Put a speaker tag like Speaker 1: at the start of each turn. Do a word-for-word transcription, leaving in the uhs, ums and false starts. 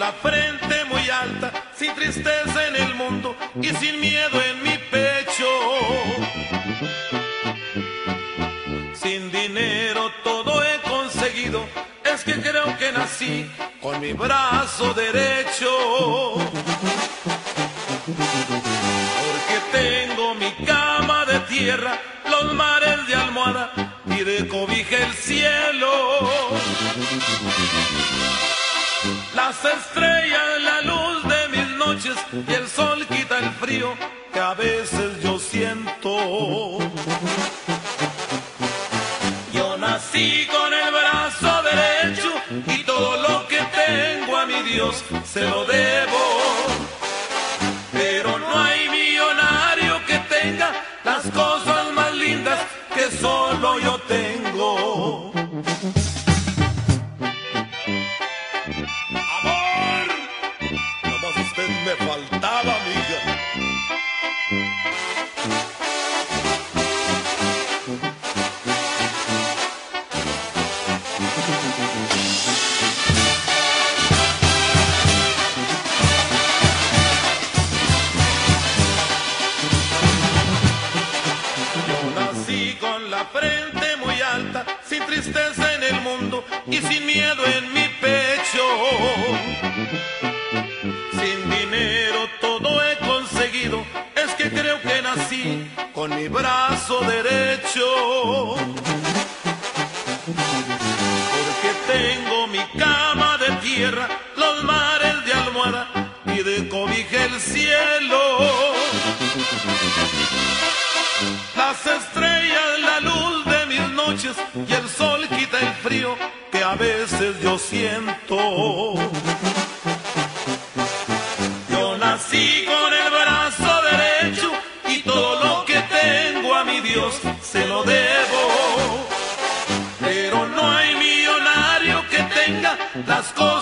Speaker 1: la frente muy alta, sin tristeza en el mundo y sin miedo en mi pecho. Sin dinero todo he conseguido, es que creo que nací con mi brazo derecho. Porque tengo mi cama de tierra, los mares de almohada y de cobija el cielo. Las estrellas, la luz de mis noches y el sol quita el frío que a veces yo siento. Yo nací con el brazo derecho y todo lo que tengo a mi Dios se lo debo. Pero no hay millonario que tenga las cosas más lindas que solo yo tengo. Amor, nomás usted me faltaba, amiga. Con la frente muy alta, sin tristeza en el mundo y sin miedo en mi pecho. Sin dinero todo he conseguido, es que creo que nací con mi brazo derecho. Porque tengo mi cama de tierra, los mares de almohada y de cobija el cielo. Las estrellas, la luz de mis noches y el sol quita el frío que a veces yo siento. Yo nací con el brazo derecho y todo lo que tengo a mi Dios se lo debo. Pero no hay millonario que tenga las cosas